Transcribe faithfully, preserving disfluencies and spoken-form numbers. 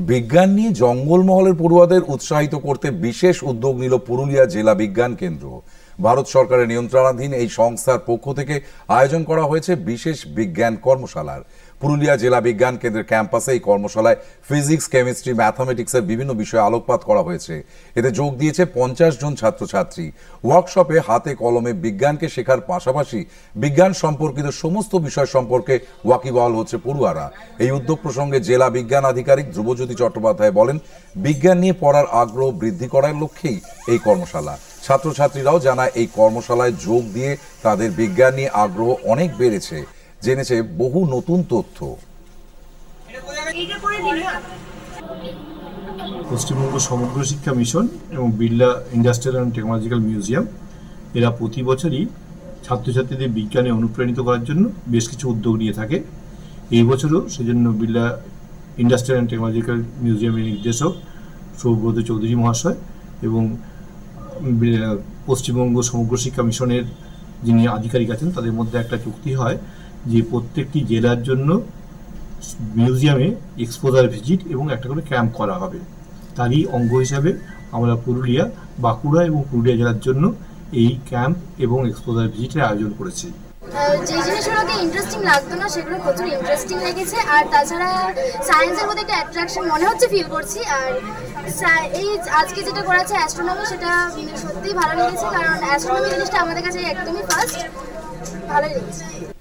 বিজ্ঞান নিয়ে জঙ্গলমহলের পড়ুয়াদের উৎসাহিত করতে বিশেষ উদ্যোগ নিল পুরুলিয়া জেলা বিজ্ঞান কেন্দ্র। ভারত সরকারের নিয়ন্ত্রণাধীন এই সংস্থার পক্ষ থেকে আয়োজন করা হয়েছে বিশেষ বিজ্ঞান কর্মশালার। পুরুলিয়া জেলা বিজ্ঞান কেন্দ্রের ক্যাম্পাসে এই কর্মশালায় ফিজিক্স, কেমিস্ট্রি, ম্যাথামেটিক্সের বিভিন্ন বিষয়ে আলোকপাত করা হয়েছে। এতে যোগ দিয়েছে পঞ্চাশ জন ছাত্রছাত্রী। ওয়ার্কশপে হাতে কলমে বিজ্ঞানকে শেখার পাশাপাশি বিজ্ঞান সম্পর্কিত সমস্ত বিষয় সম্পর্কে ওয়াকিবহাল হচ্ছে পড়ুয়ারা। এই উদ্যোগ প্রসঙ্গে জেলা বিজ্ঞান আধিকারিক ধ্রুবজ্যোতি চট্টোপাধ্যায় বলেন, বিজ্ঞান নিয়ে পড়ার আগ্রহ বৃদ্ধি করার লক্ষ্যেই এই কর্মশালা। ছাত্রছাত্রীরাও জানায় এই কর্মশালায় যোগ দিয়ে তাদের বিজ্ঞান নিয়ে আগ্রহ অনেক বেড়েছে, জেনেছে বহু নতুন তথ্য। পশ্চিমবঙ্গ সমগ্র শিক্ষা মিশন এবং Birla industrial and technological museum এরা প্রতি বছরই ছাত্রছাত্রীদের বিজ্ঞানে অনুপ্রাণিত করার জন্য বেশ কিছু উদ্যোগ নিয়ে থাকে। এই বছরও সেজন্য বিড়লা ইন্ডাস্ট্রিয়াল অ্যান্ড টেকনোলজিক্যাল মিউজিয়ামের নির্দেশক সৌব্রত চৌধুরী মহাশয় এবং পশ্চিমবঙ্গ সমগ্র শিক্ষা মিশনের যিনি আধিকারিক আছেন তাদের মধ্যে একটা চুক্তি হয় যে প্রত্যেকটি জেলার জন্য মিউজিয়ামে এক্সপোজার ভিজিট এবং একটা করে ক্যাম্প করা হবে। তারই অঙ্গ হিসাবে আমরা পুরুলিয়া, বাঁকুড়া এবং পুরুলিয়া জেলার জন্য এই ক্যাম্প এবং এক্সপোজার ভিজিটের আয়োজন করেছি। যে জিনিসগুলোকে ইন্টারেস্টিং লাগতো না সেগুলো প্রচুর ইন্টারেস্টিং লেগেছে, আর তাছাড়া সায়েন্সের মধ্যে একটা অ্যাট্রাকশন মনে হচ্ছে ফিল করছি। আর এই আজকে যেটা করেছে অ্যাস্ট্রোনমি, সেটা সত্যিই ভালো লেগেছে, কারণ অ্যাস্ট্রোনমি জিনিসটা আমাদের কাছে একদমই ফার্স্ট, ভালো লেগেছে।